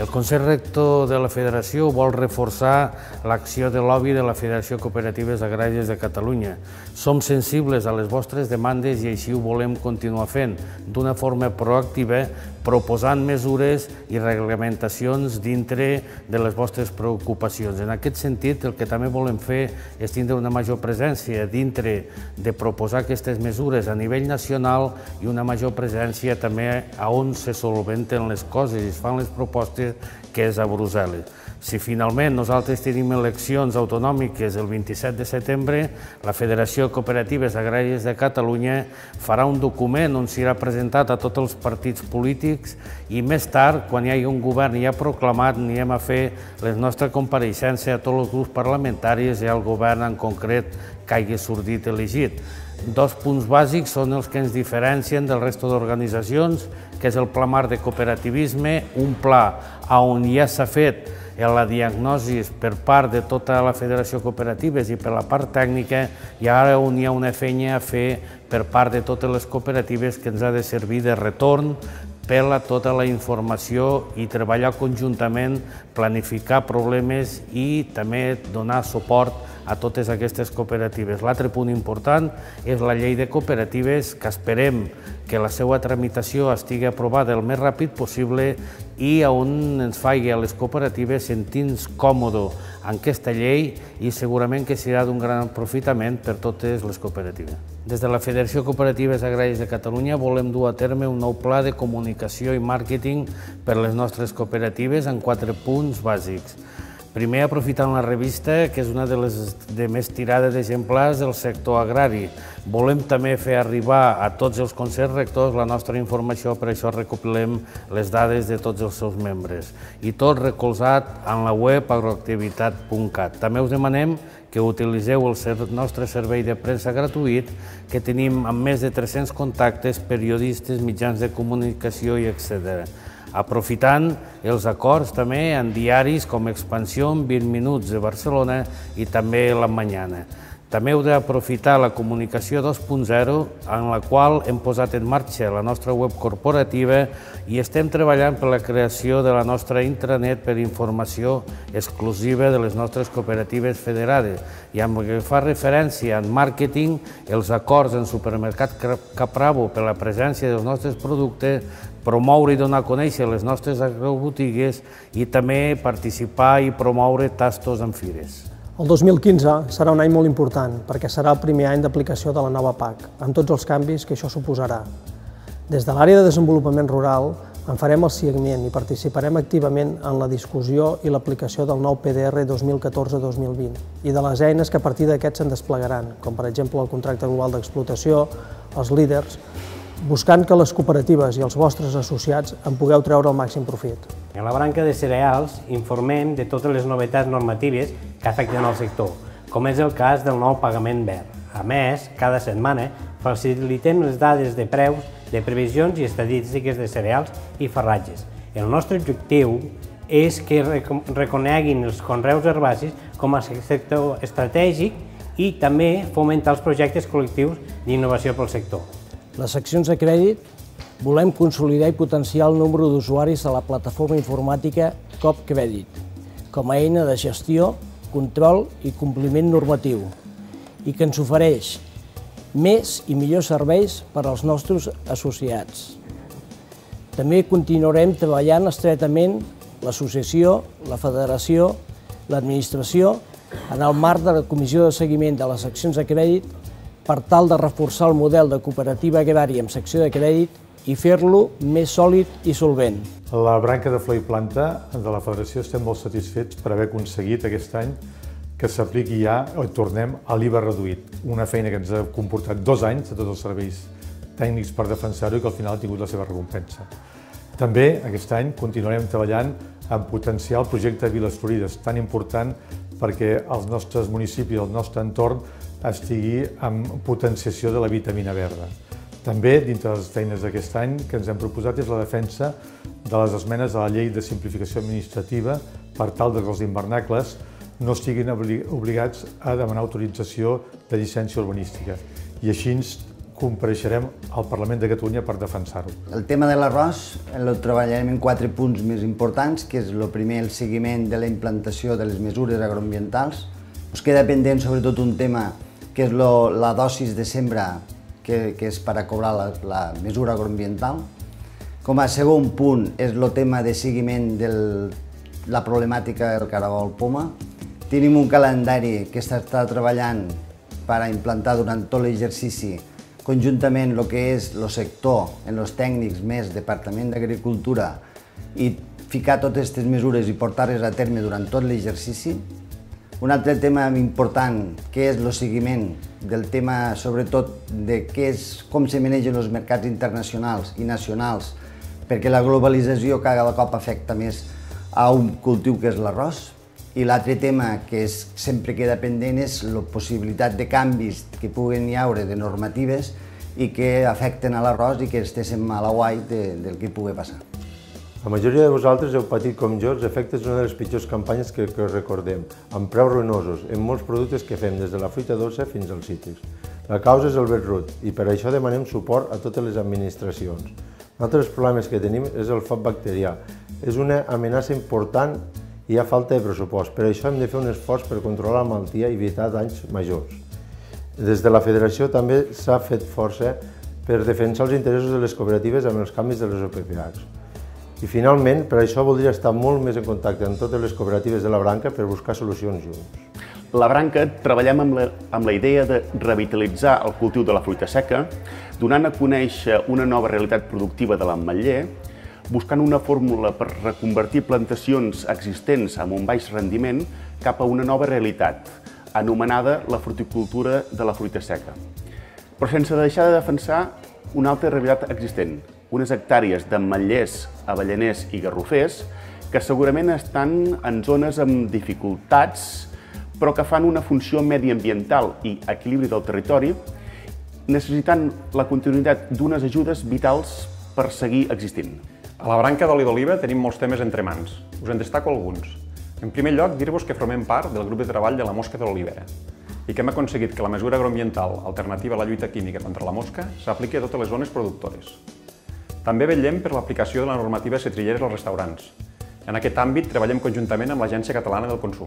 El Consell Rector de la Federació vol reforçar l'acció de lobby de la Federació de Cooperatives Agràries de Catalunya. Som sensibles a les vostres demandes i així ho volem continuar fent, d'una forma proactiva, proposant mesures i reglamentacions dintre de les vostres preocupacions. En aquest sentit, el que també volem fer és tindre una major presència dintre de proposar aquestes mesures a nivell nacional i una major presència també a on se solventen les coses i es fan les propostes, que és a Brussel·les. Si finalment nosaltres tenim eleccions autonòmiques el 27 de setembre, la Federació de Cooperatives Agràries de Catalunya farà un document on serà presentat a tots els partits polítics i més tard, quan hi hagi un govern ja proclamat, anirem a fer la nostra compareixença a tots els grups parlamentaris i al govern en concret que hagi sortit elegit. Dos punts bàsics són els que ens diferencien del resto d'organitzacions, que és el Pla Marc de Cooperativisme, un pla on ja s'ha fet la diagnosi per part de tota la Federació de Cooperatives i per la part tècnica, i ara on hi ha una feina a fer per part de totes les cooperatives que ens ha de servir de retorn per a tota la informació i treballar conjuntament, planificar problemes i també donar suport a totes aquestes cooperatives. L'altre punt important és la llei de cooperatives, que esperem que la seva tramitació estigui aprovada el més ràpid possible i on ens faci a les cooperatives sentir-nos còmodes en aquesta llei i segurament que serà d'un gran aprofitament per totes les cooperatives. Des de la Federació de Cooperatives Agràries de Catalunya volem dur a terme un nou pla de comunicació i màrqueting per a les nostres cooperatives en 4 punts bàsics. Primer, aprofitant la revista, que és una de les de més tirada d'exemplars del sector agrari. Volem també fer arribar a tots els consells rectors la nostra informació, per això recopilem les dades de tots els seus membres. I tot recolzat en la web agroactivitat.cat. També us demanem que utilitzeu el nostre servei de premsa gratuït, que tenim amb més de 300 contactes, periodistes, mitjans de comunicació i etc. Aprofitant els acords també en diaris com Expansió, 20 minuts de Barcelona i també La Mañana. També heu d'aprofitar la comunicació 2.0, en la qual hem posat en marxa la nostra web corporativa i estem treballant per la creació de la nostra intranet per informació exclusiva de les nostres cooperatives federades. I amb el que fa referència en màrqueting, els acords en Supermercat Capravo per la presència dels nostres productes, promoure i donar a conèixer les nostres agrobotigues i també participar i promoure tastos en fires. El 2015 serà un any molt important perquè serà el primer any d'aplicació de la nova PAC, amb tots els canvis que això suposarà. Des de l'àrea de desenvolupament rural en farem el seguiment i participarem activament en la discussió i l'aplicació del nou PDR 2014-2020 i de les eines que a partir d'aquests se'n desplegaran, com per exemple el contracte global d'explotació, els líders, buscant que les cooperatives i els vostres associats en pugueu treure el màxim profit. En la branca de cereals informem de totes les novetats normatives que afecten el sector, com és el cas del nou pagament verd. A més, cada setmana facilitem les dades de preus, de previsions i estadístiques de cereals i farratges. El nostre objectiu és que reconeguin els conreus herbacis com a sector estratègic i també fomentar els projectes col·lectius d'innovació pel sector. Les seccions de crèdit volem consolidar i potenciar el nombre d'usuaris a la plataforma informàtica COP Crèdit, com a eina de gestió, control i compliment normatiu, i que ens ofereix més i millors serveis per als nostres associats. També continuarem treballant estretament l'associació, la federació, l'administració, en el marc de la Comissió de Seguiment de les Seccions de Crèdit per tal de reforçar el model de cooperativa agrària amb secció de crèdit i fer-lo més sòlid i solvent. A la branca de flor i planta de la Federació estem molt satisfets per haver aconseguit aquest any que s'apliqui ja, o tornem, a l'IVA reduït. Una feina que ens ha comportat 2 anys de tots els serveis tècnics per defensar-ho i que al final ha tingut la seva recompensa. També aquest any continuarem treballant en potenciar el projecte Viles Florides, tan important perquè els nostres municipis, el nostre entorn, estigui en potenciació de la vitamina verda. També, dintre de les feines d'aquest any, que ens hem proposat és la defensa de les esmenes a la llei de simplificació administrativa per tal que els invernacles no estiguin obligats a demanar autorització de llicència urbanística i així compareixerem al Parlament de Catalunya per defensar-ho. El tema de l'arròs el treballarem en 4 punts més importants, que és el primer, el seguiment de la implantació de les mesures agroambientals. Ens queda pendent sobretot un tema que és la dosis de sembra, que és per a cobrar la mesura agroambiental. Com a segon punt és el tema de seguiment de la problemàtica del caragol poma. Tenim un calendari que s'està treballant per a implantar durant tot l'exercici conjuntament el que és el sector, en els tècnics més Departament d'Agricultura, i ficar totes aquestes mesures i portar-les a terme durant tot l'exercici. Un altre tema important, que és el seguiment del tema, sobretot, de com se manegen els mercats internacionals i nacionals, perquè la globalització cada cop afecta més a un cultiu que és l'arròs. I l'altre tema que sempre queda pendent és la possibilitat de canvis que puguen hi haure de normatives i que afecten a l'arròs i que estiguem a la guai del que pugui passar. La majoria de vosaltres heu patit com jo els efectes d'una de les pitjors campanyes que recordem, amb preus ruïnosos en molts productes que fem, des de la fruita dolça fins als cítrics. La causa és el beetroot i per això demanem suport a totes les administracions. Un altre dels problemes que tenim és el foc bacterià. És una amenaça important i hi ha falta de pressupost. Per això hem de fer un esforç per controlar la malaltia i evitar danys majors. Des de la Federació també s'ha fet força per defensar els interessos de les cooperatives amb els canvis de les OPPH. I finalment, per això voldria estar molt més en contacte amb totes les cooperatives de la branca per buscar solucions junts. La branca treballem amb la idea de revitalitzar el cultiu de la fruita seca, donant a conèixer una nova realitat productiva de l'ametller, buscant una fórmula per reconvertir plantacions existents amb un baix rendiment cap a una nova realitat, anomenada la fruticultura de la fruita seca. Però sense deixar de defensar una altra realitat existent, unes hectàrees d'ametllers, avellaners i garrofers que segurament estan en zones amb dificultats, però que fan una funció mediambiental i equilibri del territori, necessitant la continuïtat d'unes ajudes vitals per seguir existint. A la branca d'oli d'oliva tenim molts temes entre mans. Us en destaco alguns. En primer lloc, dir-vos que formem part del grup de treball de la mosca de l'olivera i que hem aconseguit que la mesura agroambiental alternativa a la lluita química contra la mosca s'apliqui a totes les zones productores. També vetllem per l'aplicació de la normativa setrillera als restaurants. En aquest àmbit treballem conjuntament amb l'Agència Catalana del Consum.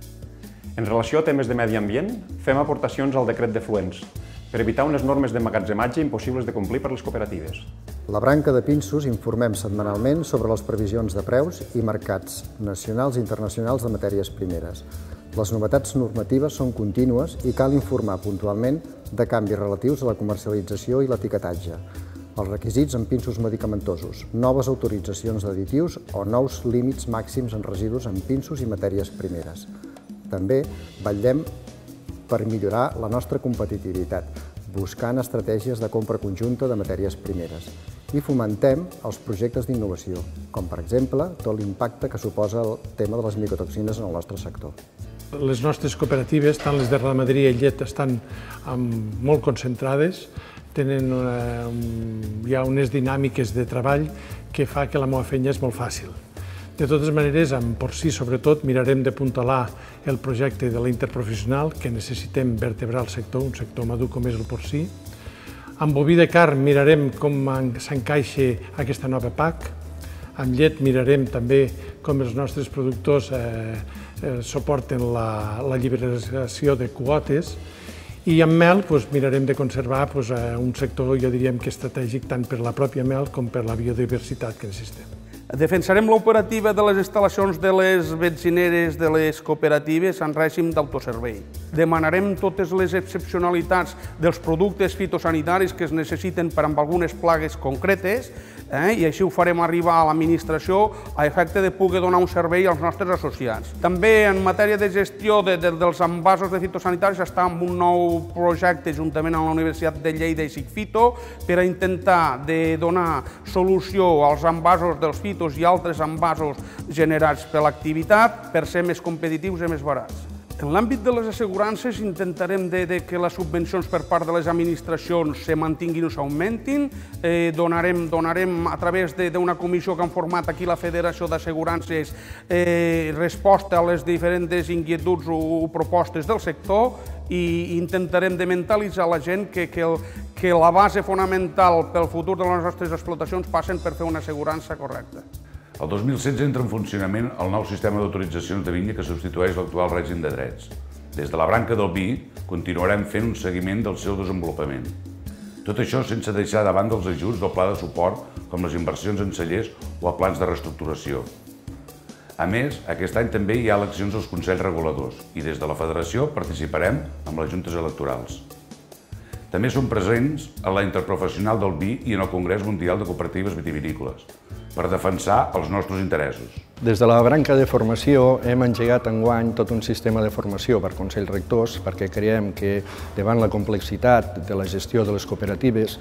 En relació a temes de medi ambient, fem aportacions al decret d'efluents per evitar unes normes d'emmagatzematge impossibles de complir per les cooperatives. La branca de pinsos informem setmanalment sobre les previsions de preus i mercats nacionals i internacionals de matèries primeres. Les novetats normatives són contínues i cal informar puntualment de canvis relatius a la comercialització i l'etiquetatge, els requisits en pinsos medicamentosos, noves autoritzacions d'additius o nous límits màxims en residus en pinsos i matèries primeres. També vetllem per millorar la nostra competitivitat, buscant estratègies de compra conjunta de matèries primeres. I fomentem els projectes d'innovació, com per exemple tot l'impacte que suposa el tema de les micotoxines en el nostre sector. Les nostres cooperatives, tant les de ramaderia i llet, estan molt concentrades, tenen ja unes dinàmiques de treball que fa que la meva feina és molt fàcil. De totes maneres, amb porcí, sobretot, mirarem d'apuntalar el projecte de la interprofessional que necessitem vertebrar el sector, un sector madur com és el porcí. Amb boví de carn mirarem com s'encaixa aquesta nova PAC. Amb llet mirarem també com els nostres productors suporten la lliberalització de quotes. I amb mel mirarem de conservar un sector, jo diríem que estratègic tant per la pròpia mel com per la biodiversitat que necessitem. Defensarem l'operativa de les instal·lacions de les benzineres de les cooperatives en règim d'autoservei. Demanarem totes les excepcionalitats dels productes fitosanitaris que es necessiten per a algunes plagues concretes i així ho farem arribar a l'administració a efecte de poder donar un servei als nostres associats. També en matèria de gestió dels envasos de fitosanitaris està en un nou projecte juntament amb la Universitat de Lleida i Sigfito per a intentar de donar solució als envasos dels fitos i altres envasos generats per l'activitat per ser més competitius i més barats. En l'àmbit de les assegurances intentarem que les subvencions per part de les administracions se mantinguin o s'augmentin. Donarem a través d'una comissió que han format aquí la Federació d'Assegurances resposta a les diferents inquietuds o propostes del sector i intentarem de mentalitzar la gent que la base fonamental pel futur de les nostres explotacions passen per fer una assegurança correcta. El 2016 entra en funcionament el nou sistema d'autoritzacions de vinya que substitueix l'actual règim de drets. Des de la branca del vi continuarem fent un seguiment del seu desenvolupament. Tot això sense deixar de banda els ajuts del pla de suport, com les inversions en cellers o a plans de reestructuració. A més, aquest any també hi ha eleccions als Consells Reguladors i des de la Federació participarem amb les juntes electorals. També som presents a la Interprofessional del Vi i en el Congrés Mundial de Cooperatives Vitivinícoles per defensar els nostres interessos. Des de la branca de formació hem engegat enguany tot un sistema de formació per Consells Rectors perquè creiem que davant la complexitat de la gestió de les cooperatives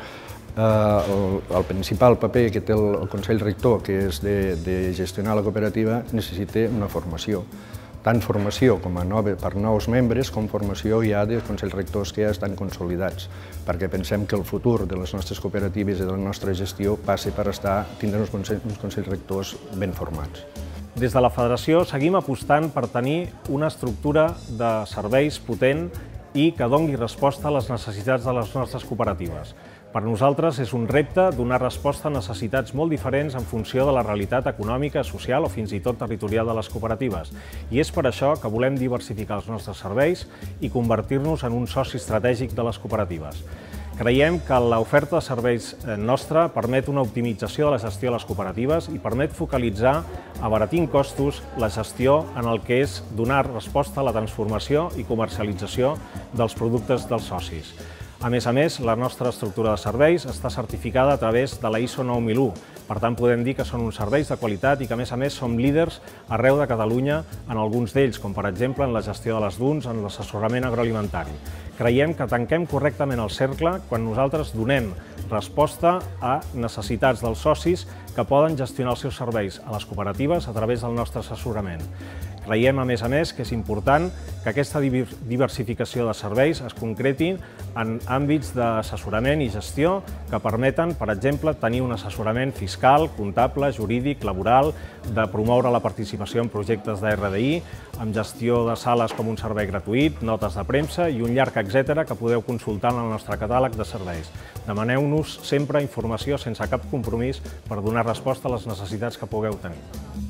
el principal paper que té el Consell Rector, que és de gestionar la cooperativa, necessita una formació. Tant formació per nous membres com formació ja de Consells Rectors que ja estan consolidats, perquè pensem que el futur de les nostres cooperatives i de la nostra gestió passa per tindre uns Consells Rectors ben formats. Des de la Federació seguim apostant per tenir una estructura de serveis potent i que doni resposta a les necessitats de les nostres cooperatives. Per nosaltres és un repte donar resposta a necessitats molt diferents en funció de la realitat econòmica, social o fins i tot territorial de les cooperatives. I és per això que volem diversificar els nostres serveis i convertir-nos en un soci estratègic de les cooperatives. Creiem que l'oferta de serveis nostra permet una optimització de la gestió de les cooperatives i permet focalitzar, abaratint costos, la gestió en el que és donar resposta a la transformació i comercialització dels productes dels socis. A més, la nostra estructura de serveis està certificada a través de la ISO 9001. Per tant, podem dir que són uns serveis de qualitat i que, a més, som líders arreu de Catalunya en alguns d'ells, com per exemple en la gestió de les dunes, en l'assessorament agroalimentari. Creiem que tanquem correctament el cercle quan nosaltres donem resposta a necessitats dels socis que poden gestionar els seus serveis a les cooperatives a través del nostre assessorament. Creiem, a més, que és important que aquesta diversificació de serveis es concreti en àmbits d'assessorament i gestió que permeten, per exemple, tenir un assessorament fiscal, comptable, jurídic, laboral, de promoure la participació en projectes de RDI, amb gestió de sales com un servei gratuït, notes de premsa i un llarg etcètera que podeu consultar en el nostre catàleg de serveis. Demaneu-nos sempre informació sense cap compromís per donar resposta a les necessitats que pugueu tenir.